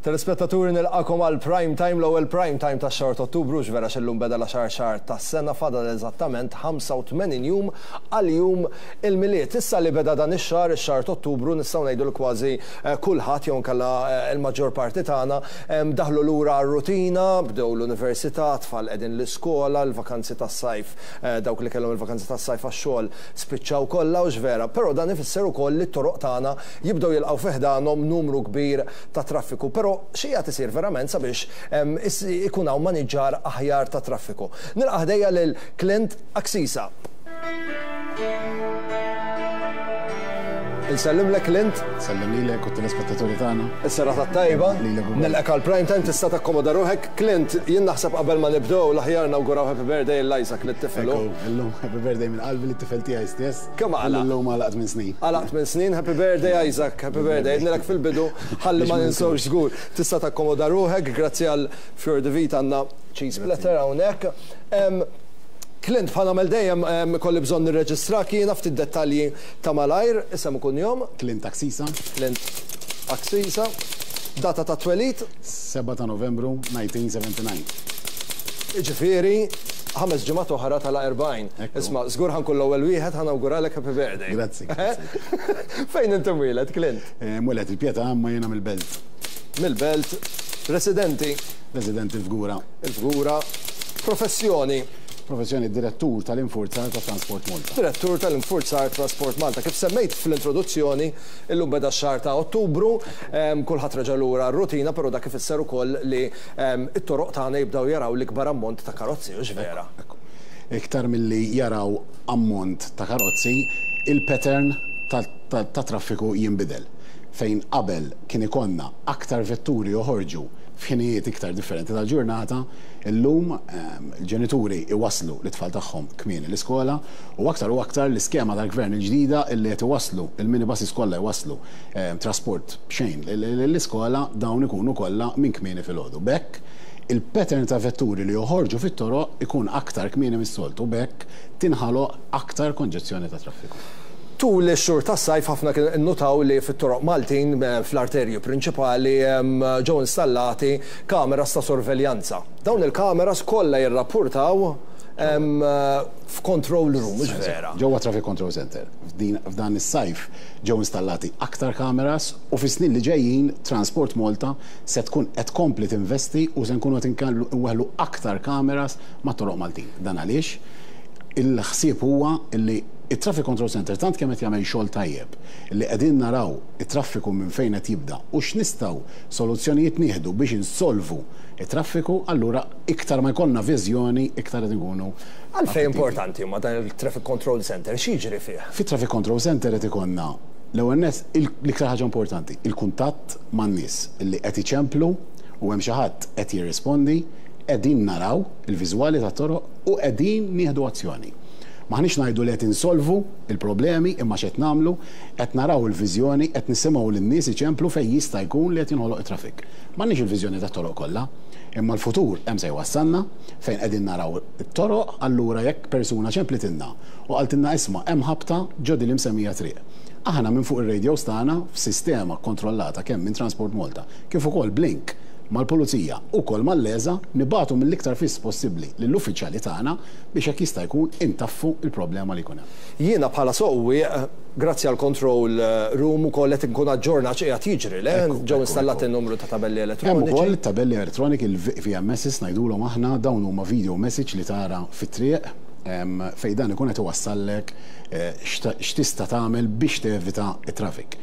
Telespettaturi nilqakom għal prime time l-ewwel prime time ta' xahar ta' Ottubru ġvera xillum beda l-xahar tas-sena fadal eżattament 85 jum għal jum il-miliet. Issa li beda dan ix-xahar ta' Ottubru nistgħu ngħidu kważi kulħadd jew nkella l-maġġor parti tagħna daħlu lura r-rutina, bdew l-università, tfal qegħdin l-iskola, l-vakanzi tas-sajf, dawk li kellhom il-vakanzi tas-sajf għax-xogħol spiċċaw kollha u ġvera. Però dan ifisser ukoll li t-toroq tagħna jibdew jilqgħu fih ħdanhom numru kbir ta' traffiku. Però xija tisir verament sabiex ikun hawn maniġġar aħjar ta' traffiku. Nilqa' ħdejja lil Clint Aksisa. Insellem lek Clint. Sellem lilek u telespettaturi tagħna. Is-serata tajba. Nilqak għal prime time tista' takkomoda ruħek. Clint, jien naħseb qabel ma nibdew l-aħjar nawguraw happy birthday l-Isaac lit-tifel. Illum happy birthday minn qalbi lit-tifel tiegħi stess. Kemm għala? Illum għalaqt minn snin. Għalaqt minn snin, happy birthday Isaac, happy birthday. Nilek fil-bidu ħalli ma ninsewx żgur. Tista' takkomoda ruħek grazzi għal Fjor de Vita għandna cheese platter hawnhekk. Clint, bħala dejjem kolli bżonn nirreġistrak jiena ftit dettalji ta' malajr, isem ikun jom. Clint Aksisa. Clint Aksisa. Data ta' twelid? 7 ta' Novembru 1979. Ġifieri, 5 ġimgħat oħra tal-40. Isma' żgur ħankun l-ewwel wieħed ħanawguralek happy birthday. Grazzi. Fejn inti mwieled, Clint? Mwieled il-Pjeta imma jiena mill-Belt. Mill-Belt. Residenti? Residenti f'Gura. Il-Fgura. Professjoni? Professjoni direttur tal-infurzar ta' Transport Malta. Direttur tal-infurzar Transport Malta. Kif semmejt fl-introduzzjoni, illum beda x-xahar ta' Ottubru, kulħadd reġa' lura r-rutina, però dak ifisser ukoll li t-toroq tagħna jibdew jaraw l-ikbar ammont ta' karozzi, u ġvera. Iktar milli jaraw ammont ta' karozzi, il-pattern ta' traffiku jinbidel. Fejn qabel kien ikonna aktar vetturi joħorġu f'ħinijiet iktar differenti tal-ġurnata, illum il-ġenituri iwaslu l-tfal tagħhom kmieni l-iskola u aktar l-iskema tal-gvern il-ġdida illi qed iwasslu il-minibuses kollha jwasslu trasport b'xejn l-iskola dawn ikunu kollha minn kmieni filgħodu. Bekk il-pattern ta' vetturi li joħorġu fit-toroq ikun aktar kmieni mis-soltu bekk tinħaloq aktar konġezzjoni ta' traffiku. Tul ix-xhur tas-sajf ħafna nnutaw li fit-toroq Maltin fl-arterju prinċipali ġew installati kameras ta' sorveljanza. Dawn il-kameras kollha jirrappurtaw f'control room, ġvera. Ġewwa Traffic Control Center. F'dan is-sajf ġew installati aktar kameras u fis-snin li ġejjin Transport Malta se tkun qed tkompli tinvesti u se nkunu qed inweħħlu aktar kameras mat-toroq Maltin. Dan għaliex il-ħsieb huwa li il-Traffic Control Center tant kemm qed jagħmel xogħol tajjeb li qegħdin naraw it-traffiku minn fejn qed jibda u x'nistgħu soluzzjonijiet nieħdu biex insolvu it-traffiku, allura iktar ma jkollna viżjoni iktar qed inkunu. Għalfejn importanti huma dan il-Traffic Control Center x'jiġri fih? Fit-Traffic Control Center qed ikollna l-ewwel nett l-iktar ħaġa importanti, il-kuntatt man-nies illi qed iċemplu u hemm xi ħadd qed jirrispondi, qegħdin naraw il-viżwali tat-toroq u qegħdin nieħdu azzjoni. Maħniex ngħidu li qed insolvu il-problemi imma x'qed nagħmlu qed naraw il-viżjoni qed nisimgħu lin-nies iċemplu fejn jista' jkun li qed jinħoloq it-traffic. M'għandniex il-viżjoni tat-toroq kollha, imma l-futur hemm se jwassalna fejn qegħdin naraw it-toroq allura jekk persuna ċemplitilna u qaltilna isma' hemm ħabta ġodi li msemmija triq. Aħna minn fuq ir-radios tagħna f'sistema kontrollata kemm minn Transport Malta kif ukoll Blink mal-pulizija u kol mal-leża nibatu mill-iktar fis possibbli lill-uffiċjali tagħna biex hekk jista' jkun intaffu il-problema li jkun hemm. Jiena bħala sewwi grazzi għal control room ukoll qed inkun aġġornat x'qiegħed jiġri le ġew installati n-numru ta' tabelli elettroniċi. Hemm ukoll tabelli elettroniċi il-VMS ngħidulhom aħna dawn huma video message li tara fit-triq fejn dan ikun qed iwassallek x'tista' tagħmel biex tevita t-traffic.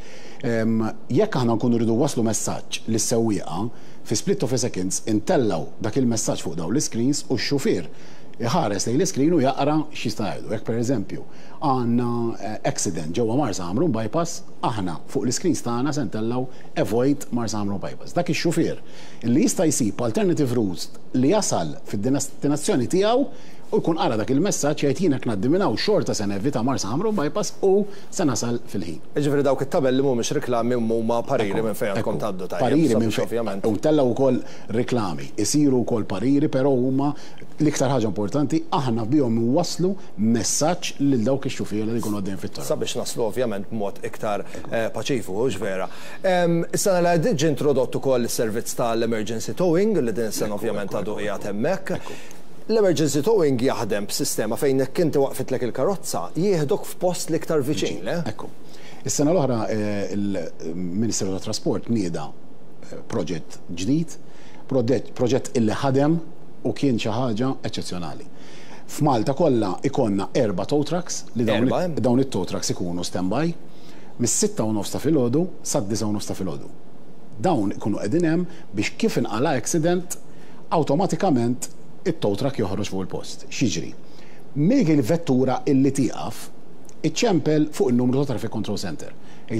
Jekk aħna nkunu rridu waslu messaġġ lis-sewwieqa fi split of a seconds intellaw dak il-messaġġ fuq dawn l-screens u x-xufier iħares lejn l-screen u jaqra x'jista' jgħidu. Jekk pereżempju għandna accident ġewwa Marsa Amru bypass, aħna fuq l-screens tagħna se ntellaw avoid Marsa Amru bypass. Dak ix-xufier li jista' jsib alternative routes li jasal fid-destinazzjoni tiegħu u jkun qara dak il-messaġġ jgħid jiena ngħaddi minn hawn xorta se nevita Marsa Ħamra bypass u se nasal fil-ħin. Ġifieri dawk it-tabelli mhumiex riklami huma pariri minn fejn għandkom tgħaddu tajjeb. Pariri minn fejn. U tellaw ukoll riklami, isiru wkoll pariri, però huma l-iktar ħaġa importanti aħna bihom waslu messaġġ lil dawk ix-xufiera li jkunu għaddejjin fit-toroq. Sabiex naslu ovvjament b'mod iktar paċifiku, vera. Is-sena li għaddiet ġie introdott ukoll is-servizz tal-emergency towing li din is-sena ovvjament għadu qiegħed hemmhekk. L-emergency towing jaħdem b'sistema fejn hekk inti waqfitlek il-karozza jieħdok f'post l-iktar viċin, le? Ekku. Is-sena l-oħra il-Ministeru tat Trasport nieda proġett ġdid, proġett illi ħadem u kien xi ħaġa eċċezzjonali. F'Malta kollha ikonna 4 tow trucks li dawn it-tow trucks ikunu standby mis-6:30 ta' filgħodu sa 9:30 ta' filgħodu. Dawn ikunu qegħdin hemm biex kif inqala accident awtomatikament it-tow truck joħroġ fuq il-post. X'jiġri? Megi l-vettura illi tieqaf iċċempel fuq il-numru ta' Traffic Control Center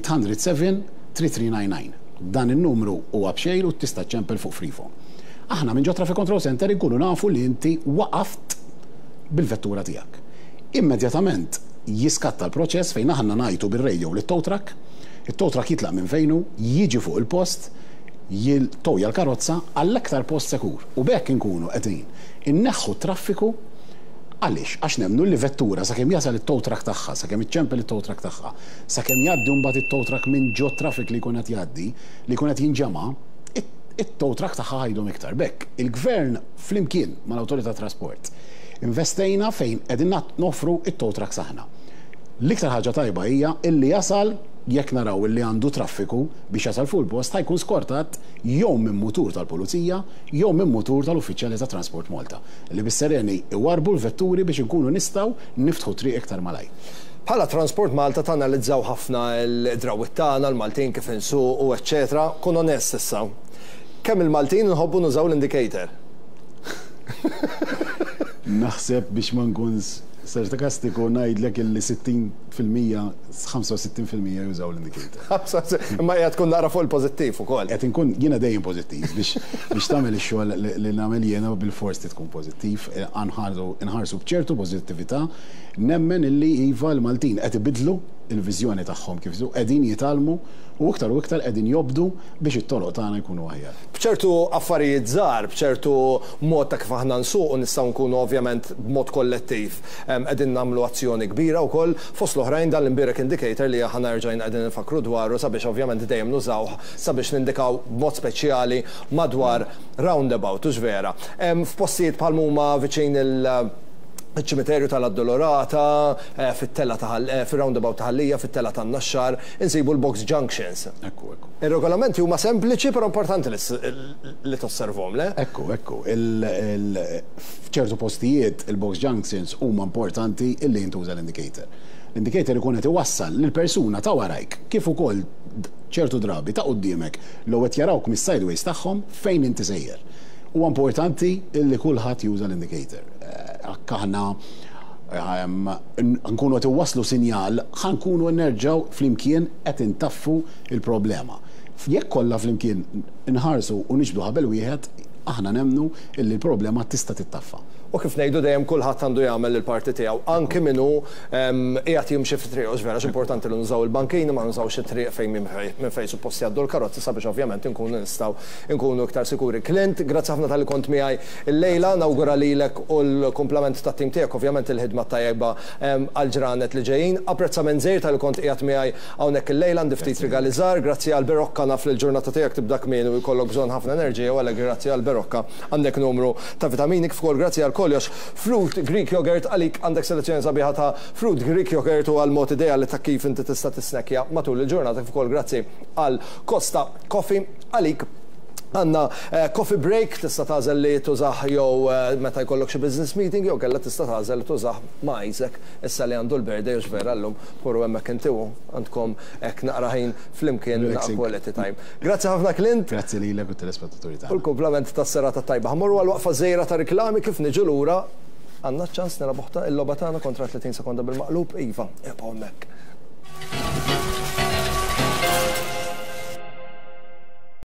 807-3399. Dan il-numru huwa b'xejn u tista' ċempel fuq freephone. Aħna minn ġo Traffic Control Center ikunu nafu li inti waqaft bil-vettura tiegħek. Immedjatament jiskatta l-proċess fejn aħna ngħidu bir-radio lit-tow truck, it-tow truck jitlaq minn fejnu, jiġi fuq il-post, jiltowja l-karozza għall-aktar post sekur. U bekk inkunu qegħdin inneħħu traffiku għaliex għax nemmnu li vettura sakemm jasal it-tow truck tagħha, sakemm iċċempel it-tow truck tagħha, sakemm jgħaddi mbagħad it-tow truck minn ġo traffic li jkun qed jgħaddi, li jkun qed jinġema', it-tow truck tagħha ħajdhom iktar. Bekk il-gvern flimkien mal-Awtorità Trasport investejna fejn qegħdin nofru it-tow truck saħna. L-iktar ħaġa tajba hija illi jasal jekk naraw illi għandu traffiku biex jasal fuq il-post ħajkun skortat jew minn mutur tal-Pulizija jew minn mutur tal-Uffiċjali ta' Transport Malta li bis-sereni iwarbu l-vetturi biex inkunu nistgħu niftħu triq iktar malaj. Bħala Transport Malta tanalizzaw ħafna l-drawit tagħna, l-Maltin kif insuqu, eċċetera. Kun onest issa. Kemm il-Maltin nħobbu nużaw l-indicator? Naħseb biex ma nkunx sarkastiku ngħidlek illi 60%, 65% jużaw l-indicator. Ma qiegħed tkun nara fuq il-pożittiv ukoll. Qed inkun jiena dejjem pożittiv biex tagħmel ix-xogħol li nagħmel jiena bil-fors tkun pożittiv, inħarsu b'ċertu pożittività, nemmen illi iva l-Maltin qed ibidlu il-viżjoni tagħhom kif qegħdin jitalmu u iktar qegħdin jobdu biex it-toroq tagħna jkunu aħjar. B'ċertu affarijiet żgħar, b'ċertu mod ta' kif aħna nsuqu nistgħu nkunu ovvjament b'mod kollettiv qegħdin nagħmlu azzjoni kbira wkoll fost l-oħrajn dan l-imbirek indicator li aħna rġajn qegħdin nifakru dwaru sabiex ovvjament dejjem nużaw sabiex nindikaw b'mod speċjali madwar roundabout u vera. F'postijiet bħal huma viċin il-ċimiterju tal-Addolorata, fil-roundabout ta' Ħallija, fit-tella tan-Naxxar, insibu l-box junctions. Ekku. Ir-regolamenti huma sempliċi però importanti li tosservhom, le? Ekku. F'ċertu postijiet il-box junctions huma importanti illi jintuża l-indicator. L-indicator ikun qed iwassal lill-persuna ta' warajk kif ukoll ċertu drabi ta' quddiemek li qed jarawk mis-sideways tagħhom fejn inti sejjer. Huwa importanti illi kulħadd juża l-indicator. Aħna nkunu qed iwasslu sinjal ħankunu nerġgħu flimkien qed intaffu il-problema. Jekk kollha flimkien inħarsu u nixbdu ħabel wieħed, aħna nemnu illi l-problema tista' tittaffa. U kif ngħidu dejjem kulħadd għandu jagħmel il-parti tiegħu, anke minnu qiegħed jimxi fit-triq vera importanti li nużaw il-bankini ma nużawx it-triq fejn minn fejn suppost jgħaddu l-karozzi sabiex ovvjament inkunu nistgħu nkunu iktar sikuri. Clint, grazzi ħafna tal-li kont miegħi il-lejla, nawgura lilek u l-kumplament tat-tim tiegħek ovvjament il-ħidma tajba għall-ġranet li ġejjin. Apprezzament żgħir tal-li kont qiegħed miegħi hawnhekk il-lejla għandi ftit rigali żgħar, grazzi għall Berokka naf li l-ġurnata tiegħek tibda kmieni u jkollok bżonn ħafna enerġija u għalhekk grazzi għall Berokka għandek numru ta' vitamini kif ukoll grazzi għal kollox Fruit Greek Yogurt għalik għandek selezzjoni sabiħa ta' Fruit Greek Yogurt u għal-mod ideali ta' kif inti tista' tisnekja matul il-ġurnata kif ukoll grazzi għal Costa Coffee għalik għandna coffee break tista' tagħżel li tużaħ jew meta jkollok xi business meeting jew kellha tista' tagħżel li tużaħ ma' Isaac issa li għandu l-birthday u x'vera llum korru hemmhekk inti għandkom hekk naqra ħin flimkien naqra quality time. Grazzi ħafna Clint. Grazzi lilek u telespettaturi tagħna. U l-kumplament tas-serata tajba. Ħammorru għal waqfa żejra ta' riklami kif niġu lura għandna ċans nilagħbu il-logħba tagħna kontra 30 sekonda bil-maqlub iva, hemmhekk.